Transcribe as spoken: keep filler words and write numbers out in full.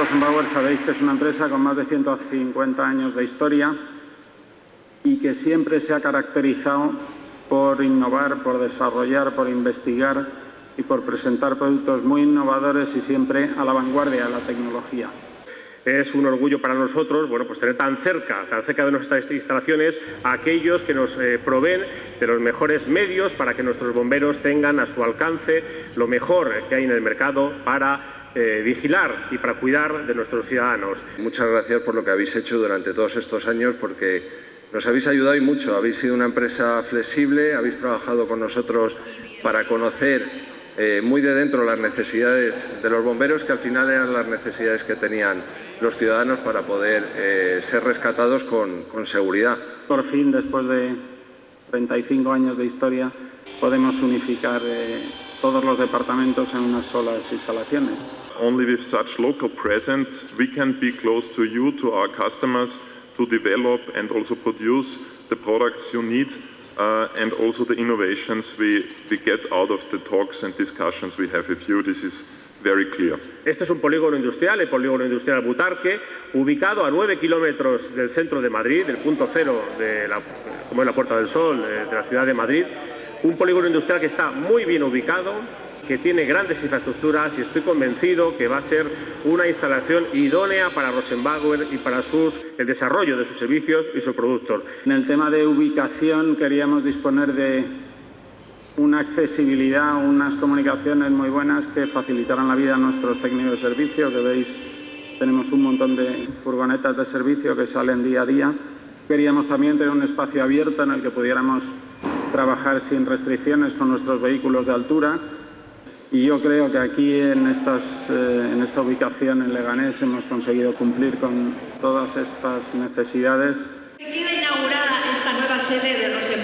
Rosenbauer sabéis que es una empresa con más de ciento cincuenta años de historia y que siempre se ha caracterizado por innovar, por desarrollar, por investigar y por presentar productos muy innovadores y siempre a la vanguardia de la tecnología. Es un orgullo para nosotros, bueno, pues tener tan cerca, tan cerca de nuestras instalaciones a aquellos que nos eh, proveen de los mejores medios para que nuestros bomberos tengan a su alcance lo mejor que hay en el mercado para eh, vigilar y para cuidar de nuestros ciudadanos. Muchas gracias por lo que habéis hecho durante todos estos años, porque nos habéis ayudado y mucho. Habéis sido una empresa flexible, habéis trabajado con nosotros para conocer eh, muy de dentro las necesidades de los bomberos, que al final eran las necesidades que tenían los ciudadanos para poder eh, ser rescatados con, con seguridad. Por fin, después de treinta y cinco años de historia, podemos unificar eh, todos los departamentos en unas solas instalaciones. Only with such local presence we can be close to you, to our customers, to develop and also produce the products you need uh, and also the innovations we, we get out of the talks and discussions we have with you. This is very clear. Este es un polígono industrial, el polígono industrial Butarque, ubicado a nueve kilómetros del centro de Madrid, del punto cero, de la, como es la Puerta del Sol, de la ciudad de Madrid. Un polígono industrial que está muy bien ubicado, que tiene grandes infraestructuras y estoy convencido que va a ser una instalación idónea para Rosenbauer y para sus, el desarrollo de sus servicios y sus productos. En el tema de ubicación queríamos disponer de una accesibilidad, unas comunicaciones muy buenas que facilitaran la vida a nuestros técnicos de servicio, que veis, tenemos un montón de furgonetas de servicio que salen día a día. Queríamos también tener un espacio abierto en el que pudiéramos trabajar sin restricciones con nuestros vehículos de altura. Y yo creo que aquí en, estas, eh, en esta ubicación en Leganés hemos conseguido cumplir con todas estas necesidades. Queda inaugurada esta nueva sede de Rosenbauer.